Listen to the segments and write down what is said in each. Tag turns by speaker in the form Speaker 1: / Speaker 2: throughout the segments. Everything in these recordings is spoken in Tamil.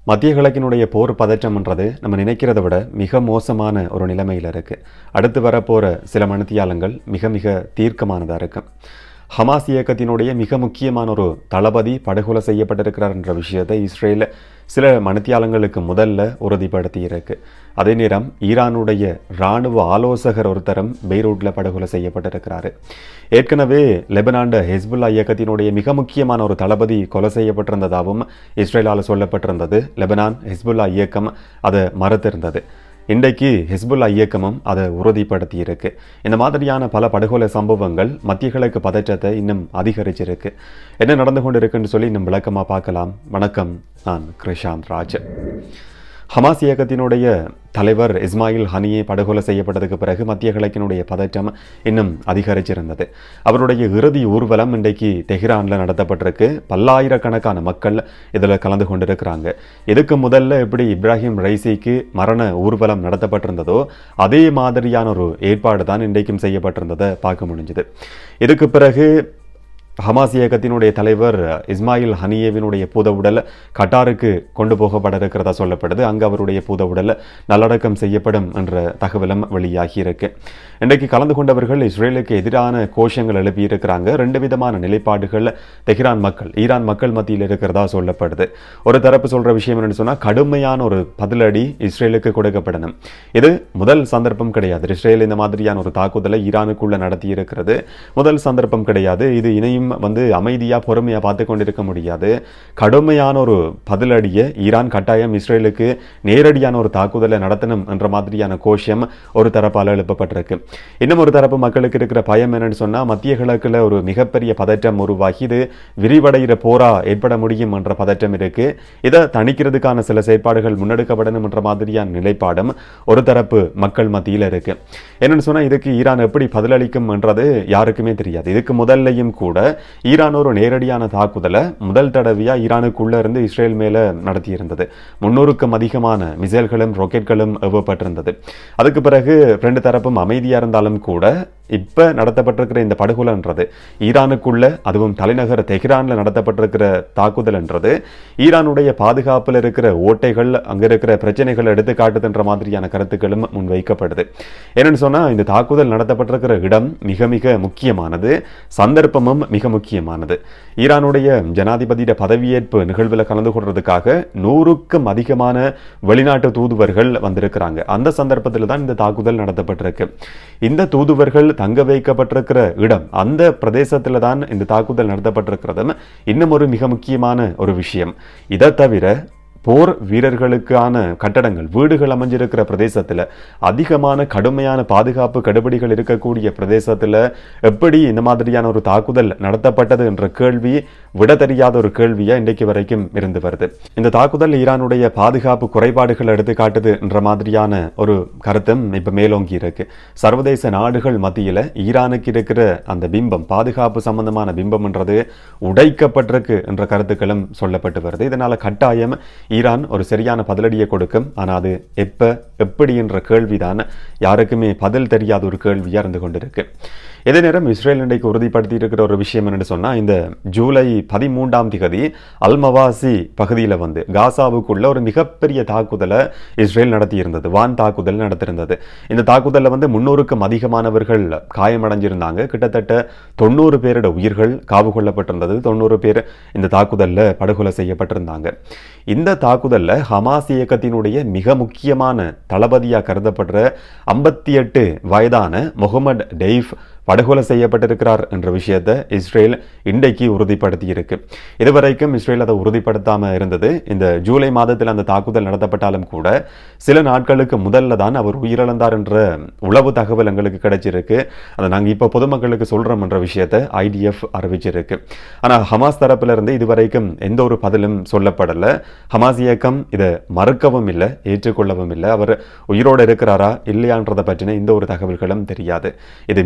Speaker 1: மத்திய கிழக்கினுடைய போர் பதற்றம்ன்றது நம்ம நினைக்கிறத விட மிக மோசமான ஒரு நிலைமையில் இருக்குது. அடுத்து வரப்போகிற சில மணித்தியாலங்கள் மிக மிக தீர்க்கமானதாக இருக்கும். ஹமாஸ் இயக்கத்தினுடைய மிக முக்கியமான ஒரு தளபதி படுகொலை செய்யப்பட்டிருக்கிறார் என்ற விஷயத்தை இஸ்ரேல் சில மணித்தியாலங்களுக்கு முதல்ல உறுதிப்படுத்தி இருக்கு. அதே நேரம் ஈரானுடைய இராணுவ ஆலோசகர் ஒருத்தரும் பெய்ரூட்டில் படுகொலை செய்யப்பட்டிருக்கிறாரு. ஏற்கனவே லெபனான் ஹெஸ்புல்லா இயக்கத்தினுடைய மிக முக்கியமான ஒரு தளபதி கொலை செய்யப்பட்டிருந்ததாகவும் இஸ்ரேலால் சொல்லப்பட்டிருந்தது. லெபனான் ஹெஸ்புல்லா இயக்கம் அதை மறுத்திருந்தது. இன்றைக்கு ஹிஸ்புல்லா இயக்கமும் அதை உறுதிப்படுத்தி இருக்கு. இந்த மாதிரியான பல படுகொலை சம்பவங்கள் மத்திய கிழக்கு பதற்றத்தை இன்னும் அதிகரிச்சிருக்கு. என்ன நடந்து கொண்டு இருக்குன்னு சொல்லி இன்னும் விளக்கமாக பார்க்கலாம். வணக்கம், நான் கிருஷாந்த் ராஜ். ஹமாஸ் இயக்கத்தினுடைய தலைவர் இஸ்மாயில் ஹனியே படுகொலை செய்யப்பட்டதுக்கு பிறகு மத்திய கிழக்கினுடைய பதற்றம் இன்னும் அதிகரிச்சிருந்தது. அவருடைய இறுதி ஊர்வலம் இன்றைக்கு தெஹ்ரானில் நடத்தப்பட்டிருக்கு. பல்லாயிரக்கணக்கான மக்கள் இதில் கலந்து கொண்டிருக்கிறாங்க. இதுக்கு முதல்ல எப்படி இப்ராஹிம் ரைசிக்கு மரண ஊர்வலம் நடத்தப்பட்டிருந்ததோ அதே மாதிரியான ஒரு ஏற்பாடு தான் இன்றைக்கும் செய்யப்பட்டிருந்ததை பார்க்க முடிஞ்சுது. இதுக்கு பிறகு ஹமாஸ் இயக்கத்தினுடைய தலைவர் இஸ்மாயில் ஹனியேவினுடைய பூத உடல் கட்டாருக்கு கொண்டு போகப்பட இருக்கிறதா சொல்லப்படுது. அங்கு அவருடைய பூத உடல் நல்லடக்கம் செய்யப்படும் என்ற தகவலும் வெளியாகி இருக்கு. இன்றைக்கு கலந்து கொண்டவர்கள் இஸ்ரேலுக்கு எதிரான கோஷங்கள் எழுப்பியிருக்கிறாங்க. ரெண்டு விதமான நிலைப்பாடுகள் தெஹ்ரான் மக்கள், ஈரான் மக்கள் மத்தியில் இருக்கிறதா சொல்லப்படுது. ஒரு தரப்பு சொல்ற விஷயம் என்னன்னு சொன்னா, கடுமையான ஒரு பதிலடி இஸ்ரேலுக்கு கொடுக்கப்படணும். இது முதல் சந்தர்ப்பம் கிடையாது. இஸ்ரேல் இந்த மாதிரியான ஒரு தாக்குதலை ஈரானுக்குள்ள நடத்தி இருக்கிறது முதல் சந்தர்ப்பம் கிடையாது. இது இணையும் அமைதியா பொறுமையா பார்த்து கொண்டிருக்க முடியாது. கடுமையான ஒரு பதிலடியை ஈரான் கட்டாயம் இஸ்ரேலுக்கு நேரடியான ஒரு தாக்குதலை நடத்தணும் என்ற மாதிரியான கோஷம் ஒரு தரப்பால் எழுப்பப்பட்டிருக்கு. இன்னும் ஒரு தரப்பு மக்களுக்கு இருக்கிற பயம் என்னன்னு சொன்னா, மத்திய கிழக்குல ஒரு மிகப்பெரிய பதற்றம் உருவாகி இது விரிவடைகிற போரா ஏற்பட முடியும் என்ற பதற்றம் இருக்கு. இதை தணிக்கிறதுக்கான சில செயற்பாடுகள் முன்னெடுக்கப்படணும் என்ற மாதிரியான நிலைப்பாடும் ஒரு தரப்பு மக்கள் மத்தியில் இருக்கு. என்னன்னு சொன்னா, இதுக்கு ஈரான் எப்படி பதிலளிக்கும் என்றது யாருக்குமே தெரியாது. இதுக்கு முதல்லையும் கூட ஈரான் ஒரு நேரடியான தாக்குதலை முதல் தடவையா ஈரானுக்குள்ள இருந்து இஸ்ரேல் மேல நடத்தியிருந்தது. 300க்கும் அதிகமான மிசைல்களும் ராக்கெட்களும் ஏவப்பட்டிருந்தது. அதுக்கு பிறகு ரெண்டு தரப்பும் அமைதியா இருந்தாலும் கூட இப்ப நடத்தப்பட்டிருக்கிற இந்த படுகொலைன்றது ஈரானுக்குள்ள, அதுவும் தலைநகர் தெஹ்ரான்ல நடத்தப்பட்டிருக்கிற தாக்குதல் என்றது ஈரானுடைய பாதுகாப்பில் இருக்கிற ஓட்டைகள், அங்க இருக்கிற பிரச்சனைகள் எடுத்து காட்டுதுன்ற மாதிரியான கருத்துக்களும் முன்வைக்கப்படுது. என்னன்னு சொன்னா, இந்த தாக்குதல் நடத்தப்பட்டிருக்கிற இடம் மிக மிக முக்கியமானது, சந்தர்ப்பமும் மிக முக்கியமானது. ஈரானுடைய ஜனாதிபதியோட பதவியேற்பு நிகழ்வில் கலந்து கொள்றதுக்காக 100க்கும் அதிகமான வெளிநாட்டு தூதுவர்கள் வந்திருக்கிறாங்க. அந்த சந்தர்ப்பத்தில் தான் இந்த தாக்குதல் நடத்தப்பட்டிருக்கு. இந்த தூதுவர்கள் தங்க வைக்கப்பட்டிருக்கிற இடம், அந்த பிரதேசத்தில் தான் இந்த தாக்குதல் நடத்தப்பட்டிருக்கிறதும் இன்னும் ஒரு மிக முக்கியமான ஒரு விஷயம். இதை தவிர போர் வீரர்களுக்கான கட்டடங்கள், வீடுகள் அமைஞ்சிருக்கிற பிரதேசத்தில், அதிகமான கடுமையான பாதுகாப்பு கடுபிடிகள் இருக்கக்கூடிய பிரதேசத்தில் எப்படி இந்த மாதிரியான ஒரு தாக்குதல் நடத்தப்பட்டது என்ற கேள்வி விட தெரியாத ஒரு கேள்வியா இன்றைக்கு வரைக்கும் இருந்து வருது. இந்த தாக்குதல் ஈரானுடைய பாதுகாப்பு குறைபாடுகள் எடுத்து காட்டுது என்ற மாதிரியான ஒரு கருத்தும் இப்ப மேலோங்கி இருக்கு. சர்வதேச நாடுகள் மத்தியில் ஈரானுக்கு இருக்கிற அந்த பிம்பம், பாதுகாப்பு சம்பந்தமான பிம்பம் என்றது உடைக்கப்பட்டிருக்கு என்ற கருத்துக்களும் சொல்லப்பட்டு வருது. இதனால கட்டாயம் ஈரான் ஒரு சரியான பதிலடியை கொடுக்கும். ஆனால் அது எப்படி என்ற கேள்விதான் யாருக்குமே பதில் தெரியாத ஒரு கேள்வியா இருந்து கொண்டிருக்கு. இதே நேரம் இஸ்ரேல் இன்றைக்கு உறுதிப்படுத்தி இருக்கிற ஒரு விஷயம் என்னன்னு சொன்னா, இந்த ஜூலை 13ஆம் தேதி அல்மவாசி பகுதியில் வந்து காசாவுக்குள்ள ஒரு மிகப்பெரிய தாக்குதலை இஸ்ரேல் நடத்தி இருந்தது. வான் தாக்குதல் நடத்திருந்தது. இந்த தாக்குதலில் வந்து 300க்கும் அதிகமானவர்கள் காயமடைஞ்சிருந்தாங்க. கிட்டத்தட்ட 90 பேரோட உயிர்கள் காவு கொள்ளப்பட்டிருந்தது. 90 பேர் இந்த தாக்குதலில் படுகொலை செய்யப்பட்டிருந்தாங்க. இந்த தாக்குதலில் ஹமாஸ் இயக்கத்தினுடைய மிக முக்கியமான தளபதியாக கருதப்படுற 58 வயதான முகமது டெய்ஃப் படுகொலை செய்யப்பட்டிருக்கிறார் என்ற விஷயத்தை இஸ்ரேல் இன்றைக்கு உறுதிப்படுத்தி இருக்கு. இதுவரைக்கும் இஸ்ரேல் அதை உறுதிப்படுத்தாம இருந்தது. இந்த ஜூலை மாதத்தில் அந்த தாக்குதல் நடத்தப்பட்டாலும் கூட சில நாட்களுக்கு முதல்ல தான் அவர் உயிரிழந்தார் என்ற உளவு தகவல் எங்களுக்கு கிடைச்சிருக்கு. அதை நாங்கள் இப்போ பொதுமக்களுக்கு சொல்றோம் என்ற விஷயத்தை IDF அறிவிச்சிருக்கு. ஆனால் ஹமாஸ் தரப்புல இருந்து இதுவரைக்கும் எந்த ஒரு பதிலும் சொல்லப்படலை. ஹமாஸ் இயக்கம் இதை மறுக்கவும் இல்லை, ஏற்றுக்கொள்ளவும் இல்லை. அவர் உயிரோடு இருக்கிறாரா இல்லையான்றதை பற்றின இந்த ஒரு தகவல்களும் தெரியாது. இது மிகப்பெரிய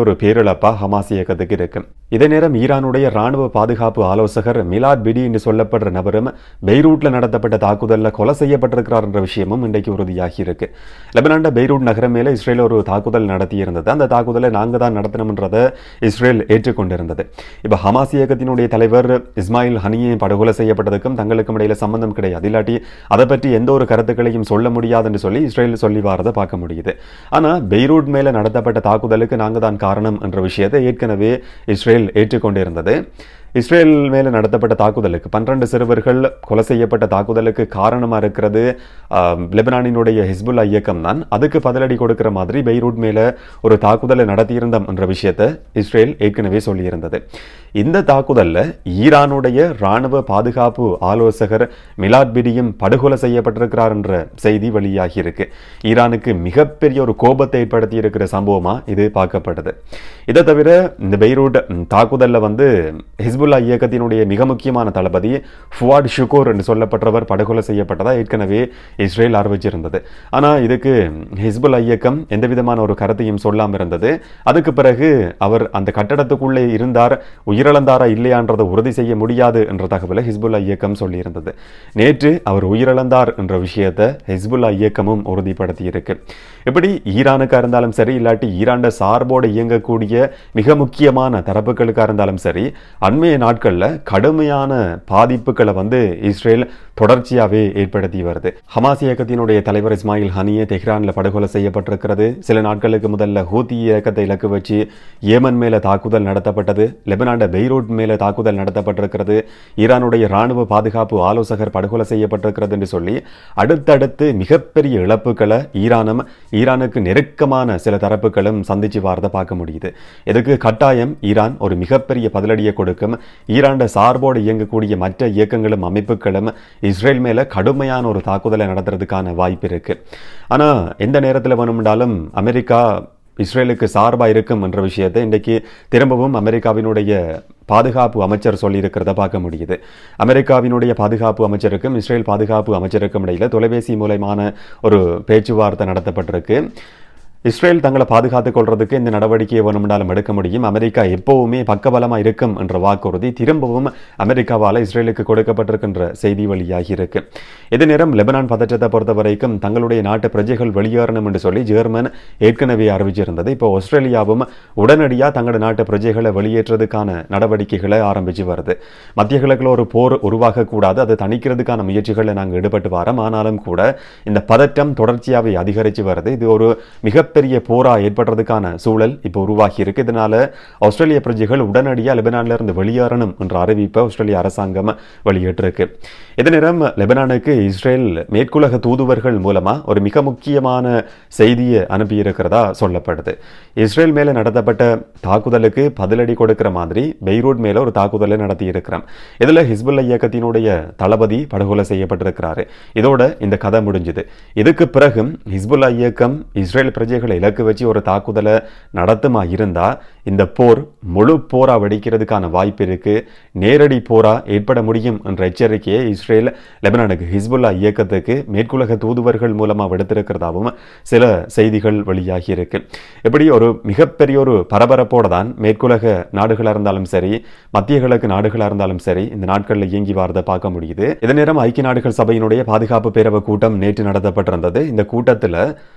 Speaker 1: ஒரு பேரிழப்பா ஹமாஸ் இயக்கத்துக்கு இருக்கு. இதே நேரம் ஈரானுடைய ராணுவ பாதுகாப்பு ஆலோசகர் மிலாத் பிடி என்று சொல்லப்படுற நபரும் பெய்ரூட்ல நடத்தப்பட்ட தாக்குதலில் கொலை செய்யப்பட்டிருக்கிறார் என்ற விஷயமும் இன்றைக்கு உறுதியாகி இருக்கு. லெபனான்ட பெய்ரூட் நகரம் மேலே இஸ்ரேல் ஒரு தாக்குதல் நடத்தியிருந்தது. அந்த தாக்குதலை நாங்கள் தான் நடத்தினோம்ன்றதை இஸ்ரேல் ஏற்றுக்கொண்டிருந்தது. இப்போ ஹமாஸ் இயக்கத்தினுடைய தலைவர் இஸ்மாயில் ஹனியே படுகொலை செய்யப்பட்டதுக்கும் தங்களுக்கும் இடையில சம்பந்தம் கிடையாது, இல்லாட்டி அதை பற்றி எந்த ஒரு கருத்துக்களையும் சொல்ல முடியாது என்று சொல்லி இஸ்ரேல் சொல்லி வாரதை பார்க்க முடியுது. ஆனால் பெய்ரூட் மேலே நடத்தப்பட்ட தாக்குதலுக்கு நாங்கள் தான் காரணம் என்ற விஷயத்தை ஏற்கனவே இஸ்ரேல் ஏற்றுக்கொண்டிருந்தது. இஸ்ரேல் மேலே நடத்தப்பட்ட தாக்குதலுக்கு 12 சிறுவர்கள் கொலை செய்யப்பட்ட தாக்குதலுக்கு காரணமாக இருக்கிறது லெபனானினுடைய ஹிஸ்புல்லா இயக்கம் தான். அதுக்கு பதிலடி கொடுக்கிற மாதிரி பெய்ரூட் மேலே ஒரு தாக்குதலை நடத்தியிருந்தோம் என்ற விஷயத்தை இஸ்ரேல் ஏற்கனவே சொல்லியிருந்தது. இந்த தாக்குதலில் ஈரானுடைய ராணுவ பாதுகாப்பு ஆலோசகர் மிலாத் பிடியும் படுகொலை செய்யப்பட்டிருக்கிறார் என்ற செய்தி வெளியாகி இருக்கு. ஈரானுக்கு மிகப்பெரிய ஒரு கோபத்தை ஏற்படுத்தி இருக்கிற சம்பவமா இது பார்க்கப்படுது. இதை தவிர இந்த பெய்ரூட் தாக்குதலில் வந்து ஹிஸ்புல்லா இயக்கத்தினுடைய மிக முக்கியமான தளபதி ஃபுவாட் ஷுகூர் என்று சொல்லப்பட்டவர் படுகொலை செய்யப்பட்டதா ஏற்கனவே இஸ்ரேல் அறிவிச்சிருந்தது. ஆனால் இதுக்கு ஹிஸ்புல்லா இயக்கம் எந்த விதமான ஒரு கருத்தையும் சொல்லாமல் இருந்தது. அதுக்கு பிறகு அவர் அந்த கட்டடத்துக்குள்ளே இருந்தார், உயிரிழந்தாரா இல்லையான்றதை உறுதி செய்ய முடியாது என்ற தகவலை ஹிஸ்புல்லா இயக்கம் சொல்லியிருந்தது. நேற்று அவர் உயிரிழந்தார் என்ற விஷயத்தை ஹிஸ்புல்லா இயக்கமும் உறுதிப்படுத்தி இருக்கு. இப்படி ஈரானுக்கா இருந்தாலும் சரி, இல்லாட்டி ஈரான் சார்போடு இயங்கக்கூடிய மிக முக்கியமான தரப்புகளுக்காக இருந்தாலும் சரி, அண்மைய நாட்களில் கடுமையான பாதிப்புகளை வந்து இஸ்ரேல் தொடர்ச்சியாகவே ஏற்படுத்தி வருது. ஹமாஸ் இயக்கத்தினுடைய தலைவர் இஸ்மாயில் ஹனியே தெஹ்ரானில் படுகொலை செய்யப்பட்டிருக்கிறது. சில நாட்களுக்கு முதல்ல ஹூத்தி இயக்கத்தை இலக்கு வச்சு ஏமன் மேலே தாக்குதல் நடத்தப்பட்டது. லெபனான்ட பெய்ரூட் மேலே தாக்குதல் நடத்தப்பட்டிருக்கிறது. ஈரானுடைய ராணுவ பாதுகாப்பு ஆலோசகர் படுகொலை செய்யப்பட்டிருக்கிறது என்று சொல்லி அடுத்தடுத்து மிகப்பெரிய இழப்புகளை ஈரானுக்கு நெருக்கமான சில தரப்புகளும் சந்திச்சு வாரதை பார்க்க முடியுது. இதுக்கு கட்டாயம் ஈரான் ஒரு மிகப்பெரிய பதிலடியை கொடுக்கும். ஈரான் சார்போடு இயங்கக்கூடிய மற்ற இயக்கங்களும் அமைப்புகளும் இஸ்ரேல் மேல கடுமையான ஒரு தாக்குதலை நடத்துறதுக்கான வாய்ப்பு இருக்கு. ஆனா எந்த நேரத்தில் வேணும்னாலும் அமெரிக்கா இஸ்ரேலுக்கு சார்பாக இருக்கும் என்ற விஷயத்தை இன்றைக்கு திரும்பவும் அமெரிக்காவினுடைய பாதுகாப்பு அமைச்சர் சொல்லியிருக்கிறத பார்க்க முடியுது. அமெரிக்காவினுடைய பாதுகாப்பு அமைச்சருக்கும் இஸ்ரேல் பாதுகாப்பு அமைச்சருக்கும் இடையில தொலைபேசி மூலமான ஒரு பேச்சுவார்த்தை நடத்தப்பட்டிருக்கு. இஸ்ரேல் தங்களை பாதுகாத்துக் கொள்றதுக்கு இந்த நடவடிக்கையை வேணும்னாலும் எடுக்க முடியும், அமெரிக்கா எப்பவுமே பக்கபலமாக இருக்கும் என்ற வாக்குறுதி திரும்பவும் அமெரிக்காவால் இஸ்ரேலுக்கு கொடுக்கப்பட்டிருக்கின்ற செய்தி வழியாகி இருக்கு. இதே நேரம் லெபனான் பதற்றத்தை பொறுத்த வரைக்கும் தங்களுடைய நாட்டு பிரஜைகள் வெளியேறணும் என்று சொல்லி ஜெர்மன் ஏற்கனவே அறிவிச்சிருந்தது. இப்போ ஆஸ்திரேலியாவும் உடனடியாக தங்களோட நாட்டு பிரஜைகளை வெளியேற்றதுக்கான நடவடிக்கைகளை ஆரம்பிச்சு வருது. மத்திய கிழக்கில் ஒரு போர் உருவாகக்கூடாது, அதை தணிக்கிறதுக்கான முயற்சிகளை நாங்கள் ஈடுபட்டு வரோம். ஆனாலும் கூட இந்த பதற்றம் தொடர்ச்சியாகவே அதிகரித்து வருது. இது ஒரு மிகப்பெரிய போரா ஏற்படுறதுக்கான சூழல் இப்போ உருவாகி இருக்கு. இதனால ஆஸ்திரேலிய பிரஜைகள் உடனடியாக லெபனான்ல இருந்து வெளியேறணும் என்ற அறிவிப்பை ஆஸ்திரேலிய அரசாங்கம் வெளியிட்டிருக்கு. இதே நேரம் லெபனானுக்கு இஸ்ரேல் மேற்குலக தூதுவர்கள் மூலமா ஒரு மிக முக்கியமான செய்தியை அனுப்பியிருக்கிறதா சொல்லப்படுது. இஸ்ரேல் மேல நடத்தப்பட்ட தாக்குதலுக்கு பதிலடி கொடுக்கிற மாதிரி பெய்ரூட் மேல ஒரு தாக்குதலை நடத்தி இருக்கிறோம். இதுல ஹிஸ்புல்லா இயக்கத்தினுடைய தளபதி படுகொலை செய்யப்பட்டிருக்கிறாரு. இதோட இந்த கதை முடிஞ்சது. இதுக்கு பிறகும் ஹிஸ்புல்லா இயக்கம் இஸ்ரேல் பிரஜைகளை இலக்கு வச்சு ஒரு தாக்குதலை நடத்துமா இருந்தா இந்த போர் முழு போரா வெடிக்கிறதுக்கான வாய்ப்பு இருக்கு, நேரடி போரா ஏற்பட முடியும் என்ற எச்சரிக்கையை இஸ்ரேல் லெபனானுக்கு ஹிஸ்புல்லா இயக்கத்துக்கு மேற்குலக தூதுவர்கள் மூலமா விடுத்திருக்கிறதாவும் சில செய்திகள் வெளியாகி இருக்கு. இப்படி ஒரு மிகப்பெரிய ஒரு பரபரப்போட தான் மேற்குலக நாடுகளாக இருந்தாலும் சரி, மத்திய கிழக்கு நாடுகளாக இருந்தாலும் சரி இந்த நாட்களில் இயங்கி வாரதை பார்க்க முடியுது. இதே நேரம் ஐக்கிய நாடுகள் சபையினுடைய பாதுகாப்பு பேரவை கூட்டம் நேற்று நடத்தப்பட்டிருந்தது. இந்த கூட்டத்தில்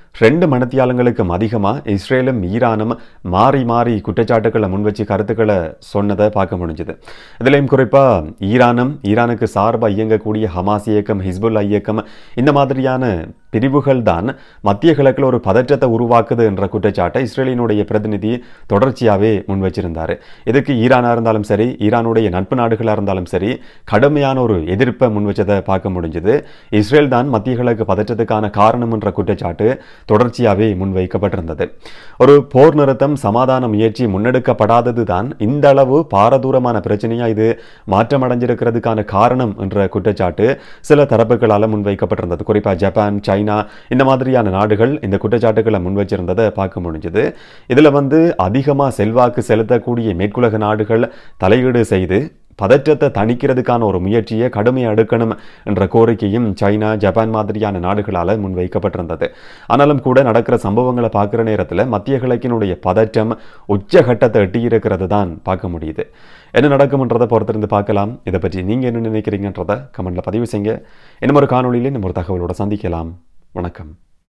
Speaker 1: 2 மணித்தியாலங்களுக்கும் அதிகமாக இஸ்ரேலும் ஈரானும் மாறி மாறி குற்றச்சாட்டுக்களை முன்வச்சு கருத்துக்களை சொன்னதை பார்க்க முடிஞ்சது. இதுலேயும் குறிப்பாக ஈரானுக்கு சார்பாக இயங்கக்கூடிய ஹமாஸ் இயக்கம், ஹிஸ்புல்லா இயக்கம் இந்த மாதிரியான பிரிவுகள் தான் மத்திய கிழக்கில் ஒரு பதற்றத்தை உருவாக்குது என்ற குற்றச்சாட்டை இஸ்ரேலினுடைய பிரதிநிதி தொடர்ச்சியாகவே முன் வச்சிருந்தார். இதுக்கு ஈரானாக இருந்தாலும் சரி, ஈரானுடைய நட்பு நாடுகளாக இருந்தாலும் சரி கடுமையான ஒரு எதிர்ப்பை முன் வச்சதை பார்க்க முடிஞ்சது. இஸ்ரேல் தான் மத்திய கிழக்கு பதற்றத்துக்கான காரணம் என்ற குற்றச்சாட்டு தொடர்ச்சியாகவே முன்வைக்கப்பட்டிருந்தது. ஒரு போர் நிறுத்தம், சமாதான முயற்சி முன்னெடுக்கப்படாதது தான் இந்த அளவு பாரதூரமான பிரச்சனையா இது மாற்றமடைஞ்சிருக்கிறதுக்கான காரணம் என்ற குற்றச்சாட்டு சில தரப்புகளால் முன்வைக்கப்பட்டிருந்தது. குறிப்பாக ஜப்பான், சைனா இந்த மாதிரியான நாடுகள் இந்த குற்றச்சாட்டுகளை முன் வச்சிருந்ததை பார்க்க முடிஞ்சது. இதுல அதிகமா செல்வாக்கு செலுத்தக்கூடிய மேற்குலக நாடுகள் தலையீடு செய்து பதற்றத்தை தணிக்கிறதுக்கான ஒரு முயற்சியை கடுமையாக எடுக்கணும் என்ற கோரிக்கையும் சைனா, ஜப்பான் மாதிரியான நாடுகளால் முன்வைக்கப்பட்டிருந்தது. ஆனாலும் கூட நடக்கிற சம்பவங்களை பார்க்குற நேரத்தில் மத்திய கிழக்கினுடைய பதற்றம் உச்சகட்டத்தை எட்டியிருக்கிறது தான் பார்க்க முடியுது. என்ன நடக்கும்ன்றதை பொறுத்திருந்து பார்க்கலாம். இதை பற்றி நீங்கள் என்ன நினைக்கிறீங்கன்றதை கமெண்ட்டில் பதிவு செய்யுங்க. இன்னும் ஒரு காணொலியில் நம்ம ஒரு தகவலோட சந்திக்கலாம். வணக்கம்.